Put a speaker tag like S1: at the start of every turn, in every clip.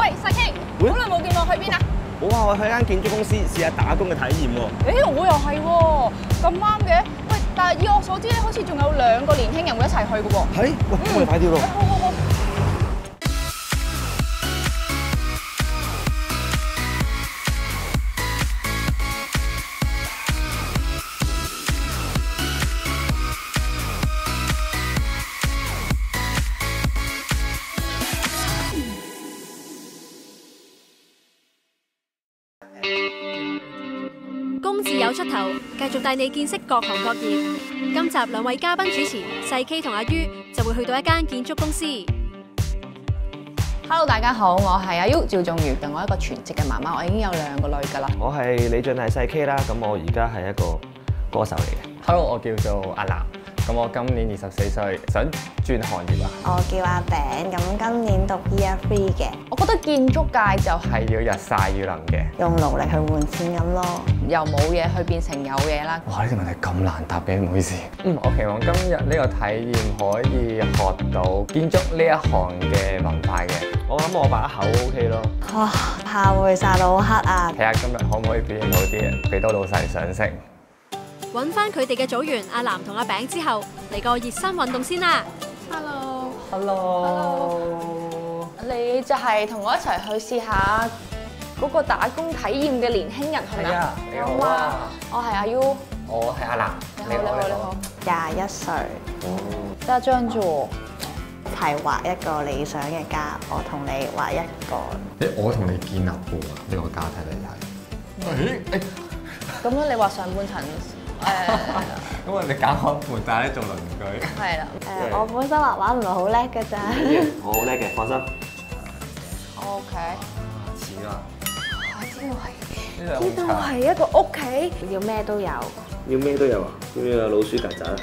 S1: 喂，細 K，好耐冇見喎，去邊啊？
S2: 冇啊，我去間建築公司試下打工嘅體驗喎。
S1: 我又係喎，咁啱嘅。喂，但係以我所知咧，好似仲有2個年輕人會一齊去嘅喎。
S2: 係，喂，咁我哋快啲咯。
S1: 好。
S3: 公字有出頭，繼續帶你見識各行各業。今集2位嘉賓主持細 K 同阿於就會去到一間建築公司。
S1: Hello， 大家好，我係阿 U 趙仲如，我係一個全職嘅媽媽，我已經有2個女㗎啦。
S2: 我係李俊係細 K 啦，咁我而家係一個歌手嚟嘅。
S4: Hello， 我叫做阿南，咁我今年24歲，想轉行業啊。
S5: 我叫阿餅，咁今年讀 Year 3嘅。
S1: 我覺得建築界就
S4: 係要日曬雨淋嘅，
S5: 用勞力去換錢咁咯。
S1: 由冇嘢去變成有嘢啦。
S4: 哇！呢個問題咁難答嘅，唔好意思。我期望今日呢個體驗可以學到建築呢一行嘅文化嘅。
S2: 我諗我把口 OK 咯。
S5: 哇！怕會曬到好黑啊！
S4: 睇下今日可唔可以表現好啲，俾多老細賞識。
S3: 揾翻佢哋嘅組員阿南同阿餅之後，嚟個熱身運動先啦。
S1: Hello，你就係同我一齊去試下嗰個打工體驗嘅年輕人係咪啊？
S4: 你好啊，
S1: 我係阿 U，
S4: 我係阿南。
S1: 你好。
S5: 21歲，
S1: 得一張啫喎。
S5: 一齊畫一個理想嘅家，我同你畫一個。
S4: 我同你建立過呢個家庭嚟係。
S1: 咁樣你話上半層
S4: 咁你揀開盤，但係咧做鄰居。
S1: 係啦。
S5: 我本身畫畫唔係好叻㗎咋。
S2: 我好叻嘅，放心。
S1: OK。
S4: 似啦。
S5: 呢度係一個屋企，要咩都有。
S2: 要咩都有啊？要唔要有老鼠曱甴啊？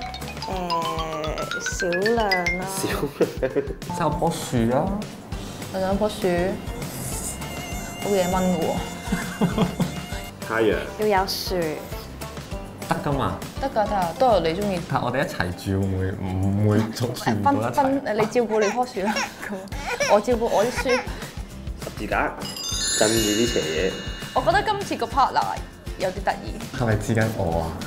S5: 少量啦。
S4: 生棵樹啊！
S1: 我有棵樹，好嘢蚊嘅喎。
S2: 太陽。
S5: 要有樹。
S4: 得㗎嘛？
S1: 得㗎，都係你中意。
S4: 但我哋一齊住會唔會全部一齊？
S1: 你照顧你棵樹啦，我照顧我啲書。
S2: 十字架鎮住啲邪嘢。
S1: 我覺得今次個 partner 有啲得意。
S4: 係咪指緊我啊？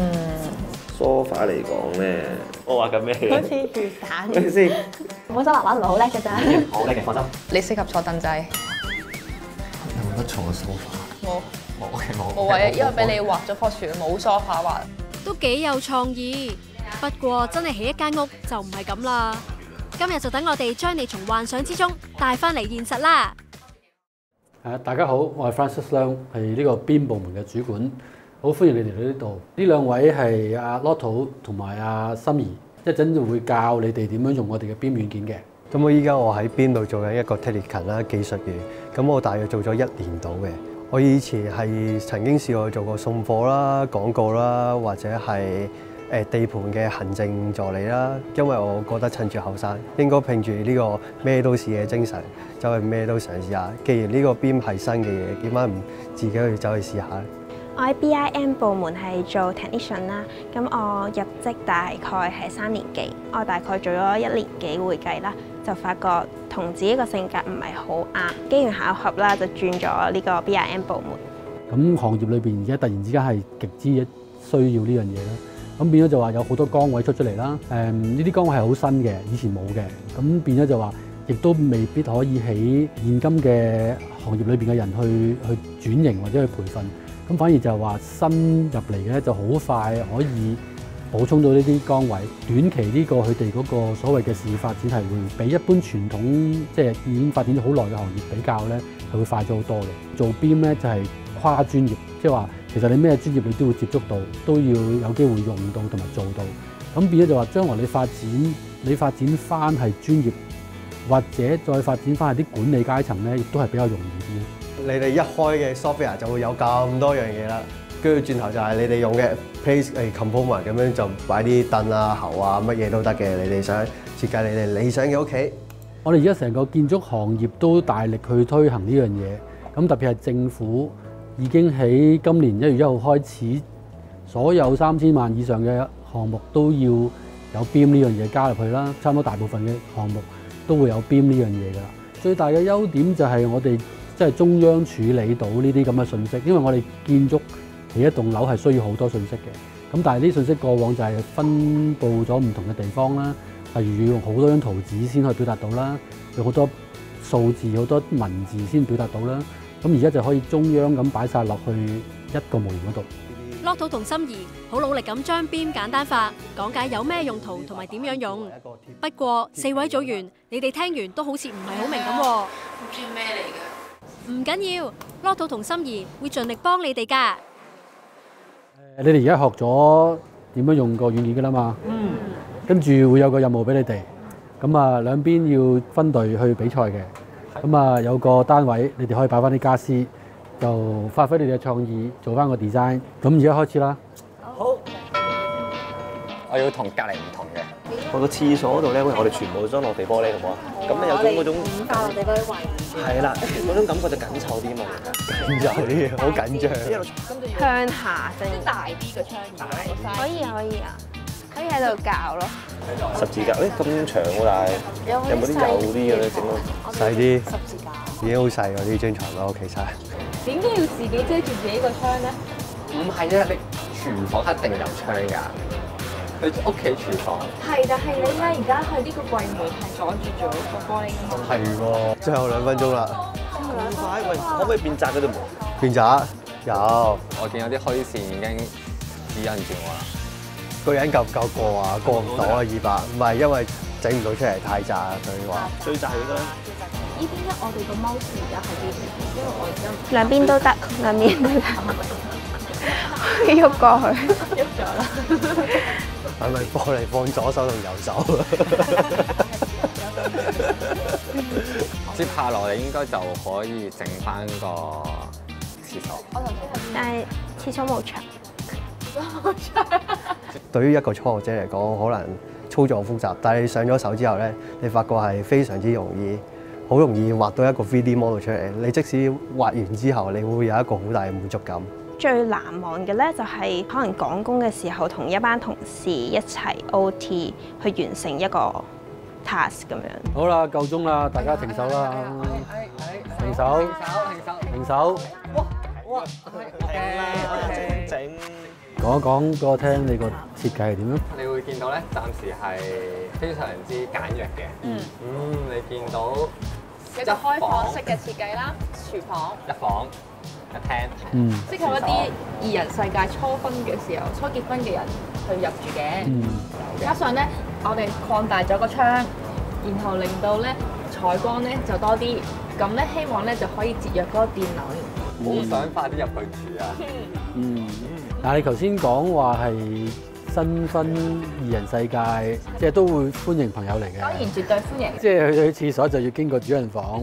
S2: sofa 嚟講咧，我話緊咩嘅？
S5: 好似魚蛋。
S2: 咩先？
S5: 本身畫畫唔係好叻㗎咋。
S2: 好叻嘅，放心。
S1: 你適合坐凳仔。
S4: 有冇得坐 sofa？
S1: 冇。
S4: 冇
S1: 謂，因為俾你畫咗棵樹，冇 sofa 畫。
S3: 都幾有創意，不過真係起一間屋就唔係咁啦。今日就等我哋將你從幻想之中帶翻嚟現實啦。
S6: 大家好，我係 Francis Leung， 係呢個BIM部門嘅主管，好歡迎你嚟到呢度。呢2位係阿 Lotto 同埋阿心怡，一陣就會教你哋點樣用我哋嘅 BIM 軟件嘅。
S7: 咁我依家喺邊度做緊一個 technician 啦，技術員。咁我大約做咗1年到嘅。我以前係曾經試過做過送貨啦、廣告啦，或者係地盤嘅行政助理啦。因為我覺得趁住後生，應該拼住呢個咩都試嘅精神，走去咩都嘗試下。既然呢個 BIM 係新嘅嘢，點解唔自己去走去試下咧？
S5: 我喺 BIM 部門係做 technician 啦，咁我入職大概係3年幾，我大概做咗1年幾會計啦，就發覺同自己個性格唔係好啱，機緣巧合啦就轉咗呢個 BIM 部門。
S6: 咁行業裏邊而家突然之間係極之需要呢樣嘢啦，咁變咗就話有好多崗位出嚟啦。呢啲崗位係好新嘅，以前冇嘅，咁變咗就話亦都未必可以喺現今嘅行業裏邊嘅人去轉型或者去培訓。咁反而就係話新入嚟嘅咧，就好快可以補充到呢啲崗位。短期呢個佢哋嗰個所謂嘅事業發展係會比一般傳統即係已經發展咗好耐嘅行業比較咧，係會快咗好多嘅。做 BIM 咧就係跨專業，即係話其實你咩專業你都會接觸到，都要有機會用到同埋做到。咁變咗就話將來你發展翻係專業，或者再發展翻係啲管理階層咧，亦都係比較容易啲。
S7: 你哋一開嘅 software 就會有咁多樣嘢啦，跟住轉頭就係你哋用嘅 place component 咁樣就擺啲凳啊、喉啊乜嘢都得嘅。你哋想設計你哋理想嘅屋企。
S6: 我哋而家成個建築行業都大力去推行呢樣嘢，咁特別係政府已經喺今年1月1號開始，所有3000萬以上嘅項目都要有 BIM 呢樣嘢加入去啦。差唔多大部分嘅項目都會有 BIM 呢樣嘢㗎啦。 最大嘅優點就係我哋即係中央處理到呢啲咁嘅信息，因為我哋建築起一棟樓係需要好多信息嘅。咁但係呢啲信息過往就係分佈咗唔同嘅地方啦，例如要用好多張圖紙先可以表達到啦，有好多數字、好多文字先表達到啦。咁而家就可以中央咁擺晒落去一個模型嗰度。
S3: Lotto 同心怡好努力咁將 BIM 簡單化，講解有咩用途同埋點樣用。不過4位組員，你哋聽完都好似唔係好明咁喎。
S1: 唔知咩嚟嘅？
S3: 唔緊要，Lotto 同心怡會盡力幫你哋㗎。
S6: 你哋而家學咗點樣用個軟件㗎啦嘛？跟住會有個任務俾你哋，咁啊兩邊要分隊去比賽嘅。咁啊有個單位，你哋可以擺翻啲傢俬，就發揮你哋嘅創意，做翻個 design。咁而家開始啦。
S4: 好，我要同隔離唔同嘅。
S2: 我個廁所嗰度咧，我哋全部都裝落地玻璃，好唔好啊？咁咧有種嗰種
S5: 5塊落地玻璃圍。
S2: 係啦，嗰種感覺就緊湊啲嘛。
S7: 緊張啲，好緊張。
S5: 向下定
S1: 大啲個窗簾。
S5: 可以可以喺度教咯。
S2: 十字架，咁長喎，但係有冇啲幼啲嘅咧？整到
S7: 細啲，
S5: 十字架。
S7: 已經好細喎呢張床啦，其實。
S1: 點解要自己遮住自己個窗咧？
S4: 唔係啊，你廚房一定有窗㗎。你屋企廚房
S1: 係，但係你咧而家佢呢個櫃門係阻住咗個玻璃㗎嘛。
S7: 係喎，最後2分鐘啦。
S2: 咁快？喂，可唔可以變窄嗰度門？
S7: 變窄有，
S4: 我見有啲虛線已經指引住我啦。
S7: 個人夠唔夠過啊？過唔到啊200，唔係因為整唔到出嚟太窄啊，佢話。
S2: 最窄嗰個咧？
S1: 依邊咧，我哋個 mouse 而家喺邊？因為我而家
S5: 兩邊都得，兩邊都得。喐過去。
S1: 喐咗啦。
S7: 係咪玻璃放左手同右手？
S4: 接下來你應該就可以整翻個廁所。
S5: 但係廁所冇牆。
S7: 對於一個初學者嚟講，可能操作複雜，但係你上咗手之後咧，你發覺係非常之容易，好容易畫到一個 3D model 出嚟。你即使畫完之後，你會有一個好大嘅滿足感。
S5: 最難忘嘅咧，就係可能趕工嘅時候，同一班同事一齊 OT 去完成一個 task 咁樣。
S6: 好啦，夠鐘啦，大家停手啦，停手，停手。
S4: 哇！
S2: 整
S6: 講一講俾我聽，你個設計係點樣？
S4: 你會見到咧，暫時係非常之簡約嘅。你見到
S1: 有個開放式嘅設計啦，廚房、
S4: 一房一廳，
S1: 適合一啲二人世界初婚嘅時候、初結婚嘅人去入住嘅。加上咧，我哋擴大咗個窗，然後令到咧採光咧就多啲。咁咧希望咧就可以節約嗰個電能。
S4: 好想快啲入去住啊！
S6: 但係你頭先講話係新婚二人世界，即係都會歡迎朋友嚟嘅。
S1: 當然絕對歡迎。
S6: 即係去廁所就要經過主人房，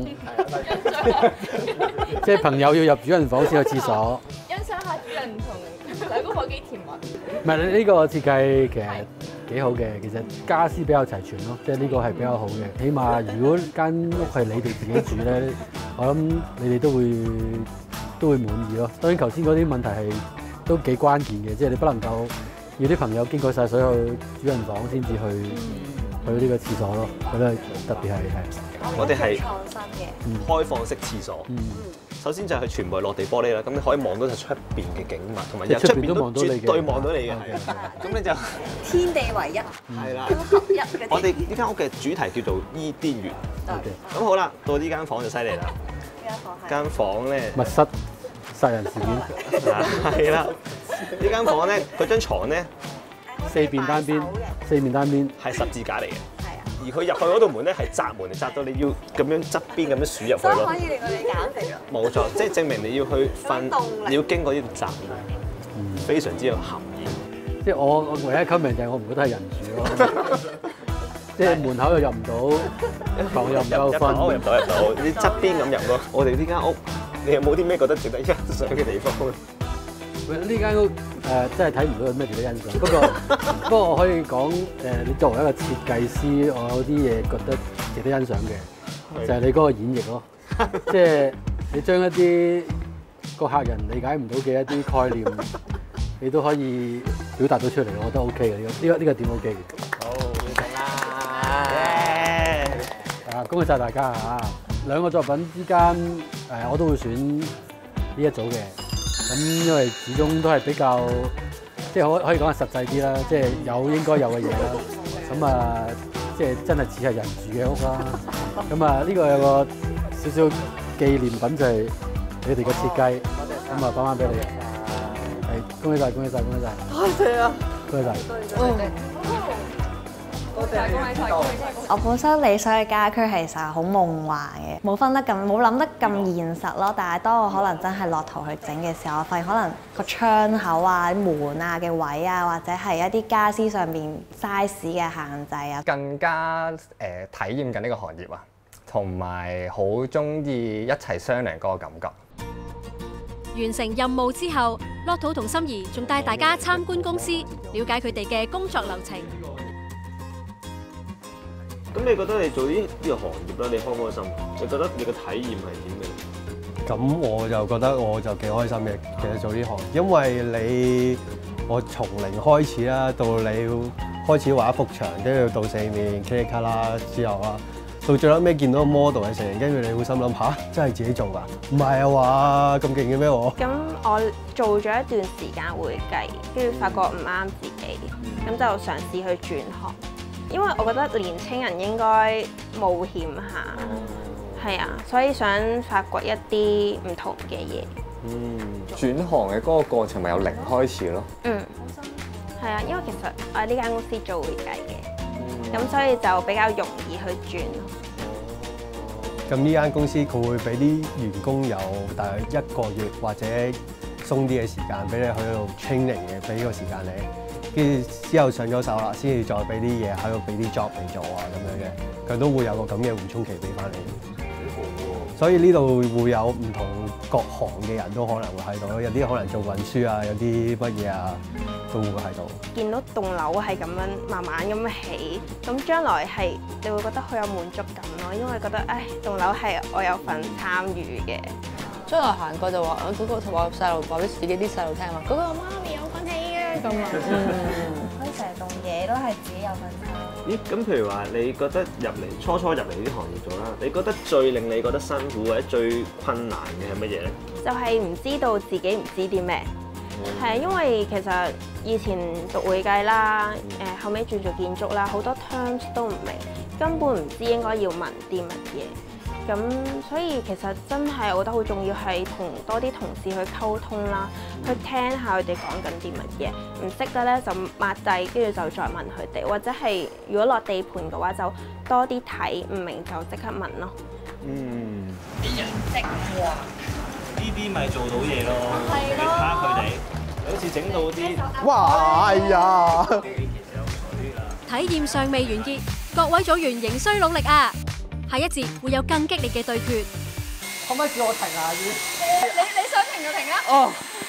S6: 即係朋友要入主人房先去廁所。
S1: 欣賞下主人同兩公婆幾甜蜜。
S6: 唔係你呢個設計其實幾好嘅，其實家私比較齊全咯，即係呢個係比較好嘅。起碼如果間屋係你哋自己住咧，我諗你哋都會滿意咯。當然頭先嗰啲問題係都幾關鍵嘅，即係你不能夠要啲朋友經過晒所有主人房先至去呢個廁所咯。覺得特別係
S2: 我哋係
S5: 創新嘅。
S2: 開放式廁所。首先就係佢全部係落地玻璃啦，咁你可以望到就出邊嘅景物，同埋出邊都絕對望到你嘅。咁你就
S5: 天地唯一。
S2: 係啦。
S5: 合一嘅。
S2: 我哋呢間屋嘅主題叫做伊甸園。咁好啦，到呢間房就犀利啦。間房咧，
S6: 密室殺人事件。
S2: 係啦，呢間房咧，佢張床咧
S6: 4面單邊
S2: 係十字架嚟嘅。而佢入去嗰道門咧係窄門嚟，窄到你要咁樣側邊咁樣鼠入去咯。
S5: 可以令我哋減肥咯。
S2: 冇錯，即係證明你要去瞓，你要經過呢條窄門，非常之有含義。
S6: 即係我唯一 comment 就係我唔覺得係人住咯，即係門口又入唔到，房又唔夠瞓。
S2: 入到，你側邊咁入咯。我哋呢間屋，你有冇啲咩覺得值得欣賞嘅地方？
S6: 呢間屋真係睇唔到有咩值得欣賞。不過我可以講你作為一個設計師，我有啲嘢覺得值得欣賞嘅，就係你嗰個演繹咯。即係你將一啲個客人理解唔到嘅一啲概念，你都可以表達到出嚟，我覺得 OK 嘅。呢個點 OK 嘅。
S2: 好，完成啦！
S6: 恭喜晒大家嚇！ 兩個作品之間，我都會選呢一組嘅。咁因為始終都係比較，即係可以講係實際啲啦，即係有應該有嘅嘢啦。咁啊，即係真係似係人住嘅屋啦。咁啊，呢個有個少少紀念品就係你哋嘅設計，咁啊翻返俾你。係，恭喜晒，恭喜晒，恭喜晒！
S2: 多謝啊！
S6: 多謝晒。
S8: 我本身理想嘅家居其實係好夢幻嘅，冇諗得咁現實咯。但係當我可能真係落頭去整嘅時候，我發現可能個窗口啊、門啊嘅位啊，或者係一啲家私上面 size 嘅限制啊，
S4: 更加體驗緊呢個行業啊，同埋好中意一齊商量嗰個感覺。
S3: 完成任務之後，Lotto 同心怡仲帶大家參觀公司，了解佢哋嘅工作流程。
S2: 咁你覺得你做呢個行業咧，你開唔開心？你覺得你嘅體驗係點嘅？
S7: 咁我就覺得我就幾開心嘅，其實做呢行，因為我從零開始啦，到你開始畫一幅牆，跟住到四面 K 卡啦之後啦，到最後尾見到個 model 嘅成，跟住你會心諗吓，真係自己做㗎？唔係啊話咁勁嘅咩我？
S5: 咁我做咗一段時間會計，跟住發覺唔啱自己，咁就嘗試去轉行。因為我覺得年青人應該冒險下，係啊，所以想發掘一啲唔同嘅嘢。
S4: 轉行嘅嗰個過程咪由零開始咯。
S5: 係啊，因為其實我喺呢間公司做會計嘅，咁所以就比較容易去轉咯。
S7: 咁呢間公司佢會俾啲員工有大約1個月或者鬆啲嘅時間俾你去到 training 嘅，俾個時間你。跟住之後上咗手啦，先至再俾啲嘢喺度俾啲 job 你做啊咁樣嘅，佢都會有個咁嘅緩衝期俾翻你。所以呢度會有唔同各行嘅人都可能會喺度，有啲可能做運輸啊，有啲乜嘢啊都會喺度。
S5: 見到棟樓係咁樣慢慢咁起，咁將來係你會覺得好有滿足感咯，因為覺得棟樓係我有份參與嘅。
S1: 將來行過就話嗰個話細路話俾自己啲細路聽話，嗰個媽咪有份起嘅咁啊。
S8: 所以成棟嘢都係自己有份參與。
S2: 咦，咁譬如話，你覺得初入嚟呢啲行業做啦，你覺得最令你覺得辛苦或者最困難嘅係乜嘢咧？就係唔知道自己唔知啲咩，係因為其實以前讀會計啦，後尾轉做建築啦，好多 terms 都唔明，根本唔知應該要問啲乜嘢。咁所以其實真係我覺得好重要係同多啲同事去溝通啦，去聽下佢哋講緊啲乜嘢，唔識嘅咧就抹低，跟住就再問佢哋，或者係如果落地盤嘅話就多啲睇，唔明就即刻問咯。
S9: 啲人識喎，呢啲咪做到嘢咯，你睇下佢哋，好似整到啲，
S2: 哇！哎呀，
S3: 體驗尚未完結，各位組員仍需努力啊！下一節會有更激烈嘅對決。
S6: 可唔可以叫我停啊？
S1: 你想停就停啊！
S6: 哦。